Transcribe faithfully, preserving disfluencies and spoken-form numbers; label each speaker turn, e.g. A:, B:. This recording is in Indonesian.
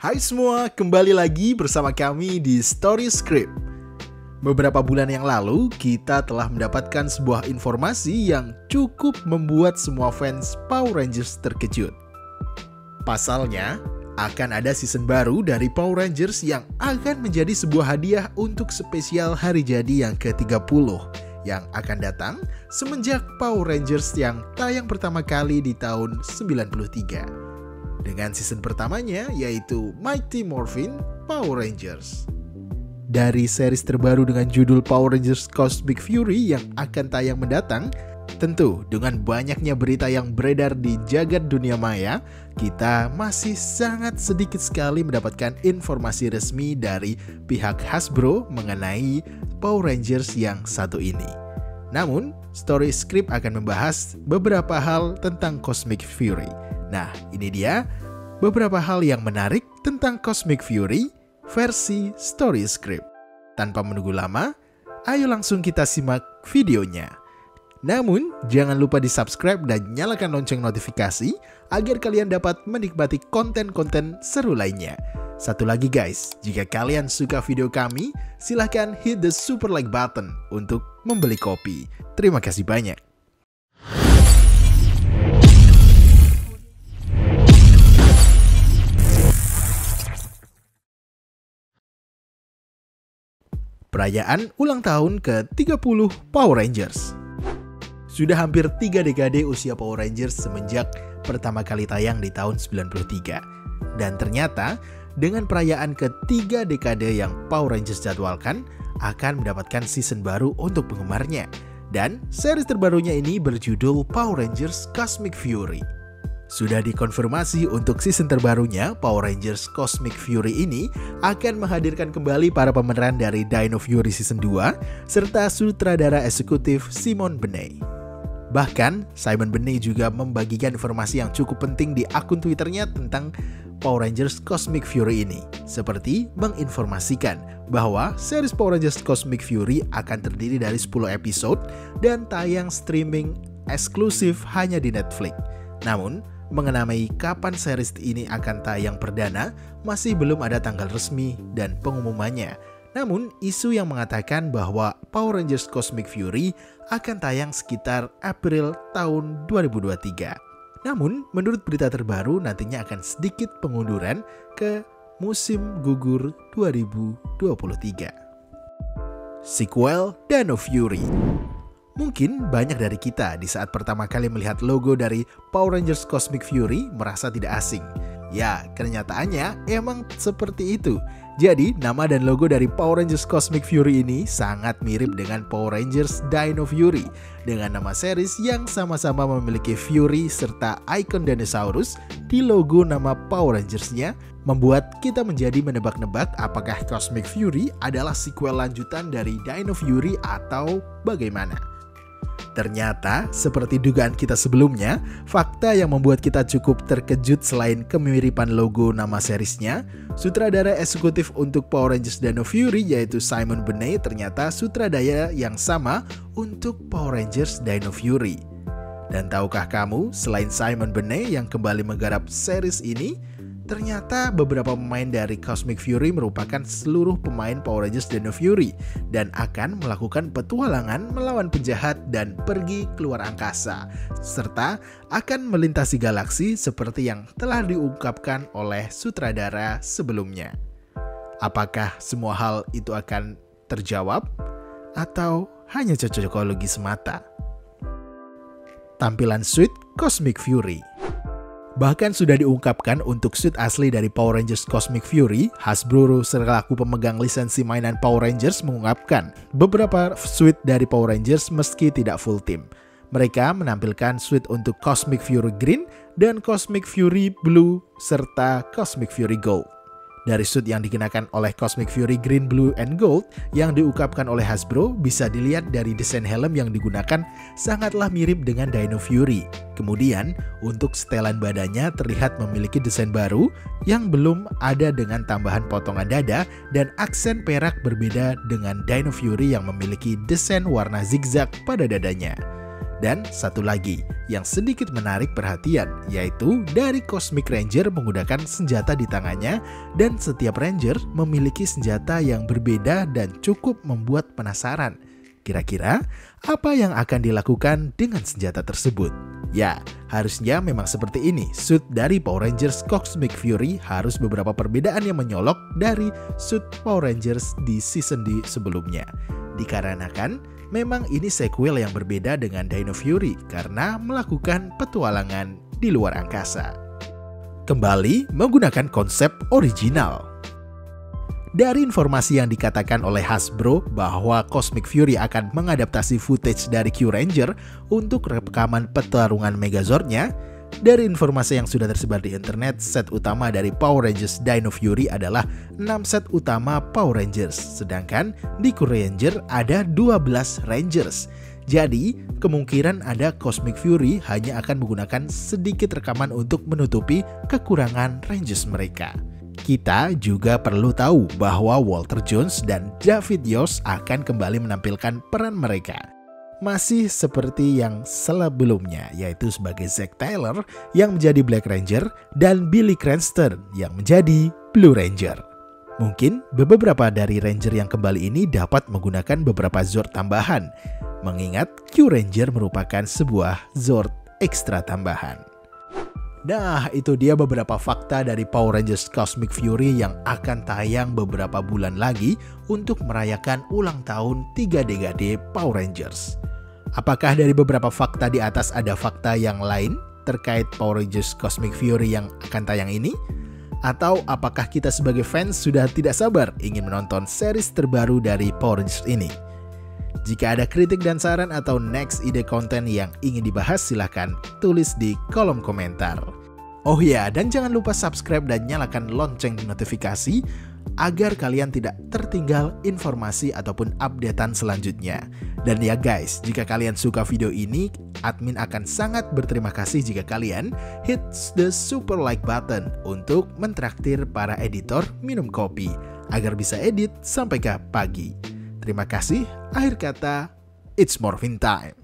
A: Hai semua, kembali lagi bersama kami di Story Script. Beberapa bulan yang lalu, kita telah mendapatkan sebuah informasi yang cukup membuat semua fans Power Rangers terkejut. Pasalnya, akan ada season baru dari Power Rangers yang akan menjadi sebuah hadiah untuk spesial hari jadi yang ke tiga puluh yang akan datang semenjak Power Rangers yang tayang pertama kali di tahun sembilan puluh tiga. Dengan season pertamanya yaitu Mighty Morphin Power Rangers. Dari series terbaru dengan judul Power Rangers Cosmic Fury yang akan tayang mendatang, tentu dengan banyaknya berita yang beredar di jagat dunia maya, kita masih sangat sedikit sekali mendapatkan informasi resmi dari pihak Hasbro mengenai Power Rangers yang satu ini. Namun, Story Script akan membahas beberapa hal tentang Cosmic Fury. Nah, ini dia beberapa hal yang menarik tentang Cosmic Fury versi Story Script. Tanpa menunggu lama, ayo langsung kita simak videonya. Namun, jangan lupa di-subscribe dan nyalakan lonceng notifikasi agar kalian dapat menikmati konten-konten seru lainnya. Satu lagi guys, jika kalian suka video kami, silahkan hit the super like button untuk membeli kopi. Terima kasih banyak. Perayaan ulang tahun ke tiga puluh Power Rangers. Sudah hampir tiga dekade usia Power Rangers semenjak pertama kali tayang di tahun sembilan puluh tiga. Dan ternyata, dengan perayaan ketiga dekade yang Power Rangers jadwalkan, akan mendapatkan season baru untuk penggemarnya. Dan series terbarunya ini berjudul Power Rangers Cosmic Fury. Sudah dikonfirmasi untuk season terbarunya, Power Rangers Cosmic Fury ini akan menghadirkan kembali para pemeran dari Dino Fury Season dua, serta sutradara eksekutif Simon Benet. Bahkan, Simon Benet juga membagikan informasi yang cukup penting di akun Twitternya tentang Power Rangers Cosmic Fury ini, seperti menginformasikan bahwa series Power Rangers Cosmic Fury akan terdiri dari sepuluh episode dan tayang streaming eksklusif hanya di Netflix. Namun, mengenai kapan series ini akan tayang perdana, masih belum ada tanggal resmi dan pengumumannya. Namun, isu yang mengatakan bahwa Power Rangers Cosmic Fury akan tayang sekitar April tahun dua ribu dua puluh tiga. Namun, menurut berita terbaru, nantinya akan sedikit pengunduran ke musim gugur dua ribu dua puluh tiga. Sequel Dino Fury. Mungkin banyak dari kita di saat pertama kali melihat logo dari Power Rangers Cosmic Fury merasa tidak asing. Ya, kenyataannya emang seperti itu. Jadi, nama dan logo dari Power Rangers Cosmic Fury ini sangat mirip dengan Power Rangers Dino Fury, dengan nama series yang sama-sama memiliki Fury serta ikon dinosaurus di logo nama Power Rangers-nya, membuat kita menjadi menebak-nebak apakah Cosmic Fury adalah sequel lanjutan dari Dino Fury atau bagaimana. Ternyata, seperti dugaan kita sebelumnya, fakta yang membuat kita cukup terkejut selain kemiripan logo nama seriesnya, sutradara eksekutif untuk Power Rangers Dino Fury yaitu Simon Benet ternyata sutradara yang sama untuk Power Rangers Dino Fury. Dan tahukah kamu, selain Simon Benet yang kembali menggarap series ini, ternyata beberapa pemain dari Cosmic Fury merupakan seluruh pemain Power Rangers Dino Fury dan akan melakukan petualangan melawan penjahat dan pergi keluar angkasa, serta akan melintasi galaksi seperti yang telah diungkapkan oleh sutradara sebelumnya. Apakah semua hal itu akan terjawab atau hanya cocokologi semata? Tampilan suit Cosmic Fury. Bahkan sudah diungkapkan untuk suit asli dari Power Rangers Cosmic Fury, Hasbro selaku pemegang lisensi mainan Power Rangers mengungkapkan beberapa suit dari Power Rangers meski tidak full team. Mereka menampilkan suit untuk Cosmic Fury Green dan Cosmic Fury Blue serta Cosmic Fury Gold. Dari suit yang dikenakan oleh Cosmic Fury Green, Blue, and Gold yang diungkapkan oleh Hasbro, bisa dilihat dari desain helm yang digunakan sangatlah mirip dengan Dino Fury. Kemudian, untuk setelan badannya terlihat memiliki desain baru yang belum ada dengan tambahan potongan dada dan aksen perak berbeda dengan Dino Fury yang memiliki desain warna zigzag pada dadanya. Dan satu lagi yang sedikit menarik perhatian, yaitu dari Cosmic Ranger menggunakan senjata di tangannya dan setiap Ranger memiliki senjata yang berbeda dan cukup membuat penasaran. Kira-kira apa yang akan dilakukan dengan senjata tersebut? Ya, harusnya memang seperti ini. Suit dari Power Rangers Cosmic Fury harus beberapa perbedaan yang menyolok dari suit Power Rangers di season di sebelumnya. Dikarenakan memang ini sequel yang berbeda dengan Dino Fury karena melakukan petualangan di luar angkasa. Kembali menggunakan konsep original. Dari informasi yang dikatakan oleh Hasbro bahwa Cosmic Fury akan mengadaptasi footage dari Q-Ranger untuk rekaman pertarungan Megazord-nya, dari informasi yang sudah tersebar di internet, set utama dari Power Rangers Dino Fury adalah enam set utama Power Rangers, sedangkan di Q-Ranger ada dua belas Rangers. Jadi, kemungkinan ada Cosmic Fury hanya akan menggunakan sedikit rekaman untuk menutupi kekurangan Rangers mereka. Kita juga perlu tahu bahwa Walter Jones dan David Yost akan kembali menampilkan peran mereka. Masih seperti yang sebelumnya, yaitu sebagai Zack Tyler yang menjadi Black Ranger dan Billy Cranston yang menjadi Blue Ranger. Mungkin beberapa dari Ranger yang kembali ini dapat menggunakan beberapa Zord tambahan, mengingat Q-Ranger merupakan sebuah Zord ekstra tambahan. Nah, itu dia beberapa fakta dari Power Rangers Cosmic Fury yang akan tayang beberapa bulan lagi untuk merayakan ulang tahun tiga dekade Power Rangers. Apakah dari beberapa fakta di atas ada fakta yang lain terkait Power Rangers Cosmic Fury yang akan tayang ini? Atau apakah kita sebagai fans sudah tidak sabar ingin menonton series terbaru dari Power Rangers ini? Jika ada kritik dan saran atau next ide konten yang ingin dibahas, silahkan tulis di kolom komentar. Oh ya, dan jangan lupa subscribe dan nyalakan lonceng notifikasi agar kalian tidak tertinggal informasi ataupun updatean selanjutnya. Dan ya guys, jika kalian suka video ini, admin akan sangat berterima kasih jika kalian hit the super like button untuk mentraktir para editor minum kopi agar bisa edit sampai ke pagi. Terima kasih. Akhir kata, it's Morphin time.